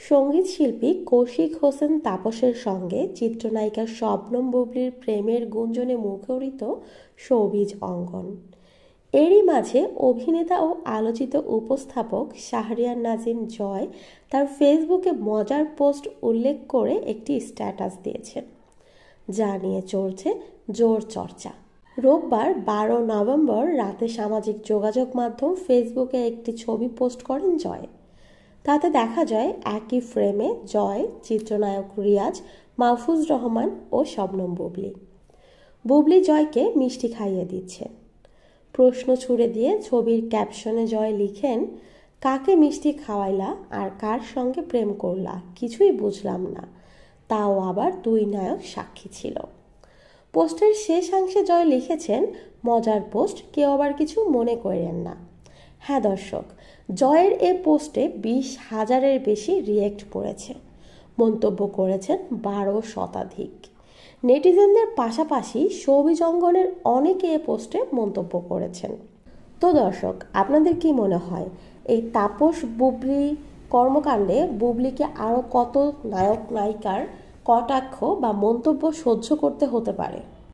সঙ্গীত শিল্পী কৌশিক হোসেন তাপসের সঙ্গে চিত্রনায়িকা শবনম বুবলির প্রেমের গুঞ্জনে মুখরিত শোবিজ অঙ্গন। এরই মাঝে অভিনেতা ও আলোচিত উপস্থাপক শাহরিয়ার নাজিম জয় তার ফেসবুকে মজার পোস্ট উল্লেখ করে একটি স্ট্যাটাস দিয়েছেন, যা নিয়ে চলছে জোর চর্চা। রোববার 12 নভেম্বর রাতে সামাজিক যোগাযোগ মাধ্যম ফেসবুকে একটি ছবি পোস্ট করেন জয়। তাতে দেখা যায় একই ফ্রেমে জয়, চিত্রনায়ক রিয়াজ, মাহফুজ রহমান ও শবনম বুবলি। বুবলি জয়কে মিষ্টি খাইয়ে দিচ্ছেন। প্রশ্ন ছুড়ে দিয়ে ছবির ক্যাপশনে জয় লিখেন, কাকে মিষ্টি খাওয়াইলা আর কার সঙ্গে প্রেম করলা কিছুই বুঝলাম না, তাও আবার দুই নায়ক সাক্ষী ছিল। পোস্টের শেষাংশে জয় লিখেছেন, মজার পোস্ট, কেউ আবার কিছু মনে করেন না। হ্যাঁ দর্শক, জয়ের এ পোস্টে 20,000-এর বেশি রিয়েক্ট পড়েছে, মন্তব্য করেছেন 12 শতাধিক। নেটিজেনদের পাশাপাশি শোবিজ অঙ্গনের অনেকে এ পোস্টে মন্তব্য করেছেন। তো দর্শক, আপনাদের কি মনে হয় এই তাপস বুবলি কর্মকাণ্ডে বুবলিকে আরও কত নায়ক নায়িকার কটাক্ষ বা মন্তব্য সহ্য করতে হতে পারে?